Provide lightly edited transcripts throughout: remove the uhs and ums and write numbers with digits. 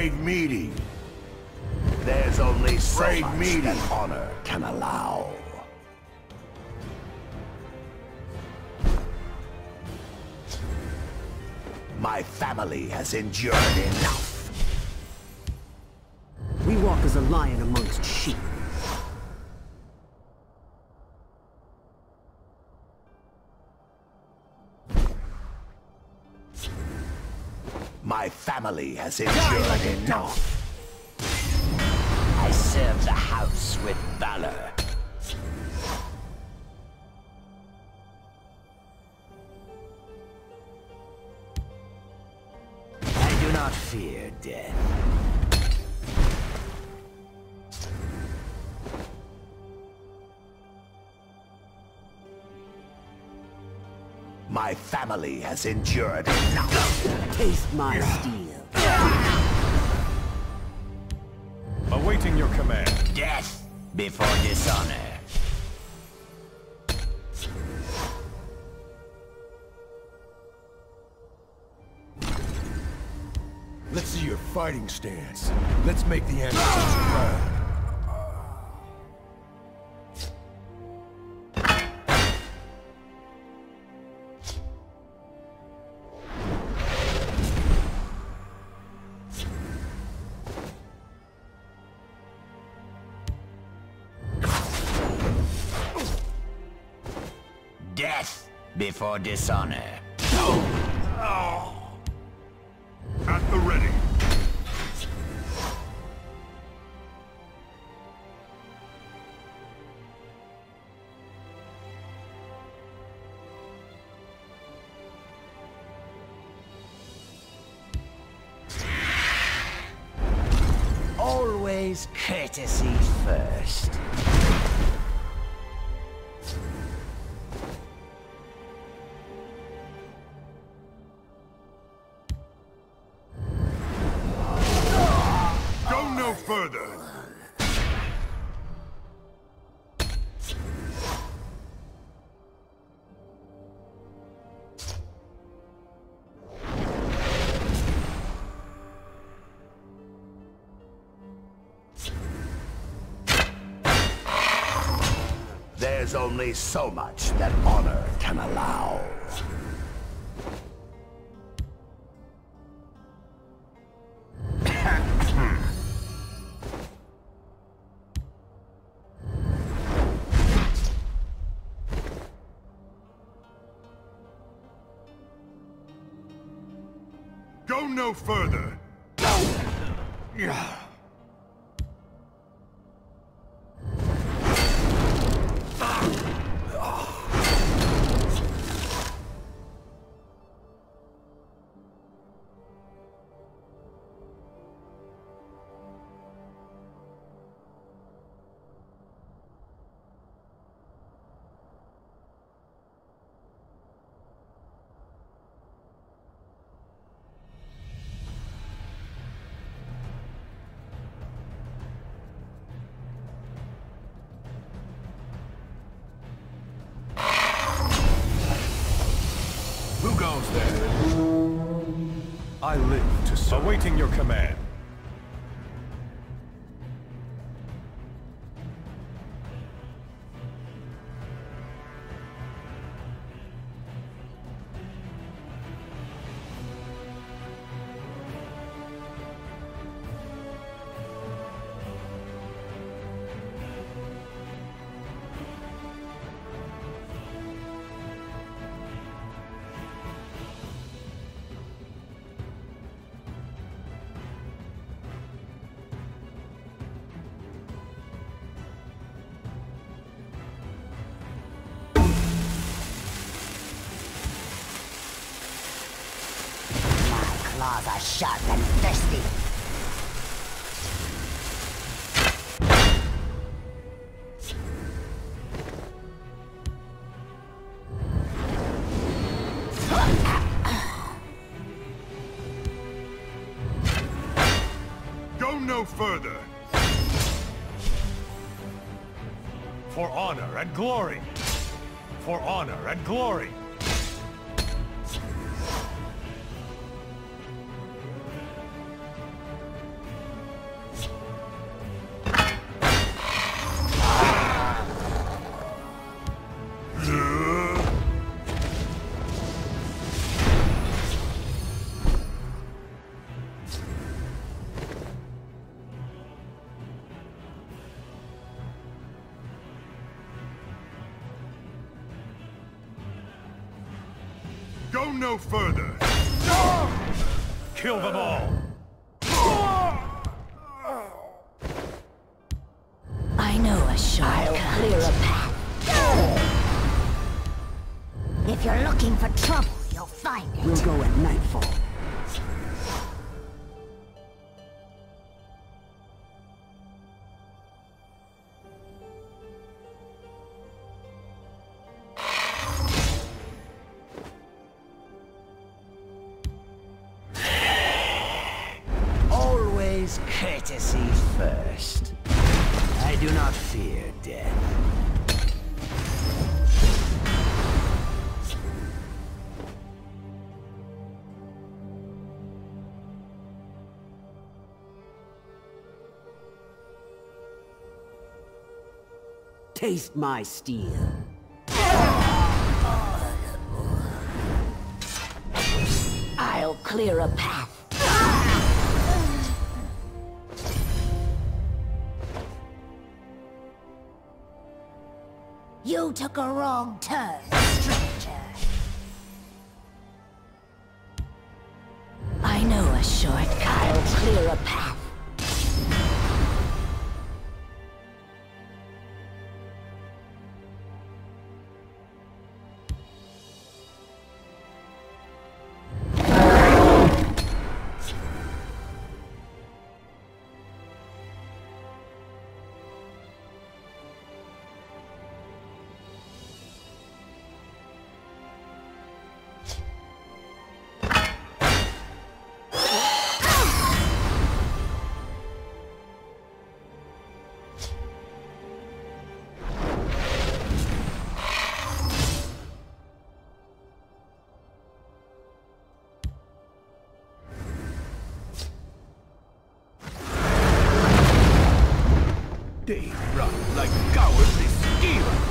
Brave meeting. There's only so Brave much meeting. that honor can allow. My family has endured enough. We walk as a lion amongst sheep. My family has endured enough. I serve the house with valor. I do not fear death. My family has endured enough. Taste my steel. Awaiting your command. Death before dishonor. Let's see your fighting stance. Let's make the ancestors proud. Death before dishonor. At the ready. Always courtesy first. Go no further. There's only so much that honor can allow. Go no further. Who goes there? I live to serve. Awaiting your command. Claws are sharp and thirsty. Go no further. For honor and glory. For honor and glory. Go no further! Kill them all! I know a shortcut. I'll clear a path. If you're looking for trouble, you'll find it. We'll go at nightfall. Always courtesy first. I do not fear death. Taste my steel. I'll clear a path. You took a wrong turn, stranger. I know a shortcut. I'll clear a path. They run like cowardly schemers!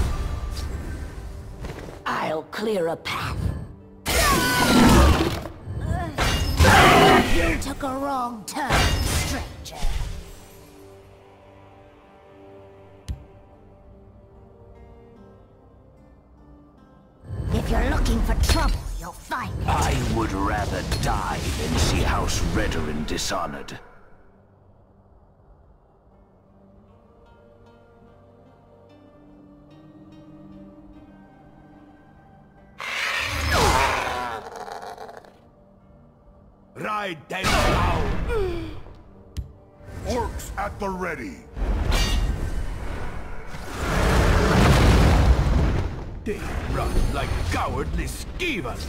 I'll clear a path. You took a wrong turn, stranger. If you're looking for trouble, you'll find it. I would rather die than see House Redoran dishonored. Ride them down! Orcs at the ready! They run like cowardly schemers!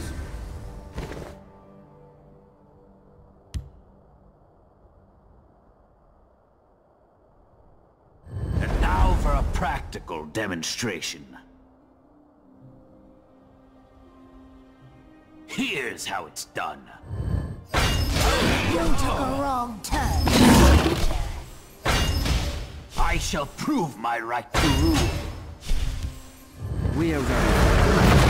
And now for a practical demonstration. Here's how it's done. You took a wrong turn. I shall prove my right to rule. We are ready.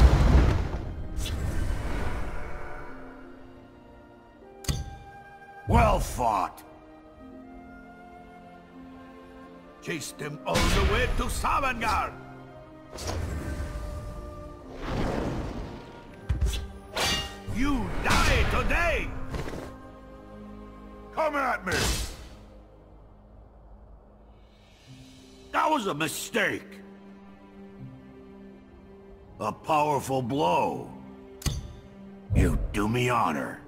Well fought. Chase them all the way to Sovngarde! You die today! Come at me! That was a mistake. A powerful blow. You do me honor.